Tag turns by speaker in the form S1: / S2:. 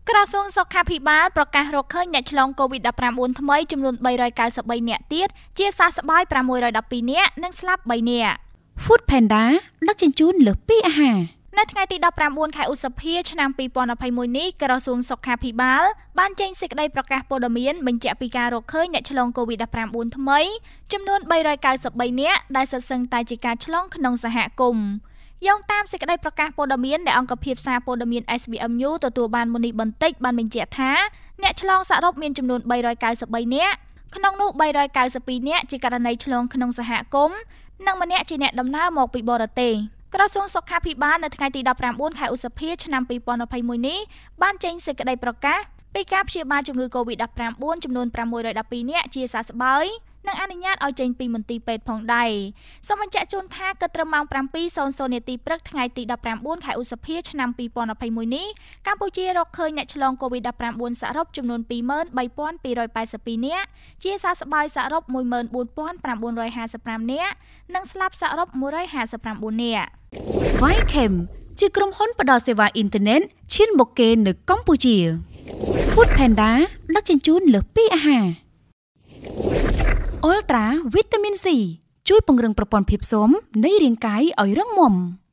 S1: ក្រសួងសុខាភិបាលប្រកាសរកឃើញអ្នកឆ្លង COVID-19 ថ្មីចំនួន393នាក់ទៀតជាសះស្បើយ612នាក់និងស្លាប់3នាក់
S2: Food Panda ដឹកជញ្ជូនលើសពីអាហារ
S1: នៅថ្ងៃទី19ខែឧសភាឆ្នាំ2021នេះក្រសួងសុខាភិបាលបានចេញសេចក្តីប្រកាសព័ត៌មានបញ្ជាក់ពីការរកឃើញអ្នកឆ្លង COVID-19 ថ្មីចំនួន393នាក់ដែលសុទ្ធសឹងតែជាការឆ្លងក្នុងសហគមន៍យោងតាមសេចក្តីប្រកាសព័ត៌មានដែលអង្គភាពសារព័ត៌មាន SBM News ទទួលបានមុននេះបន្តិចបានបញ្ជាក់ថាអ្នកឆ្លងសរុបមានចំនួន393នាក់ក្នុងនោះ392នាក់ជាករណីឆ្លងក្នុងសហគមន៍និងម្នាក់ជាអ្នកដំណើរមកពីបរទេសក្រសួងសុខាភិបាលនៅថ្ងៃទី19ខែឧសភាឆ្នាំ2021នេះបានចេញសេចក្តីប្រកាសពីការព្យាបាលជំងឺ COVID-19 ចំនួន612នាក់ជាសះស្បើយនិងអនុញ្ញាតឲ្យចេញពីមន្ទីរពេទ្យផងដែរសូមបញ្ជាក់ជូនថាគិតត្រឹមម៉ោង 7:00 នាទីព្រឹកថ្ងៃទី19ខែឧសភាឆ្នាំ2021នេះកម្ពុជារកឃើញអ្នកឆ្លង COVID-19 សរុបចំនួន 23,282 នាក់ជាសះស្បើយសរុប 14,955 នាក់និងស្លាប់សរុប159នាក់
S2: Vychem ជាក្រុមហ៊ុនផ្ដល់សេវាអ៊ីនធឺណិតឈានមុខគេនៅកម្ពុជា Food Panda ដឹកជញ្ជូនលើសពីអាហារ Ultra Vitamin C ជួយពង្រឹងប្រព័ន្ធភាពស៊ាំនៃរាងកាយឲ្យរឹងមាំ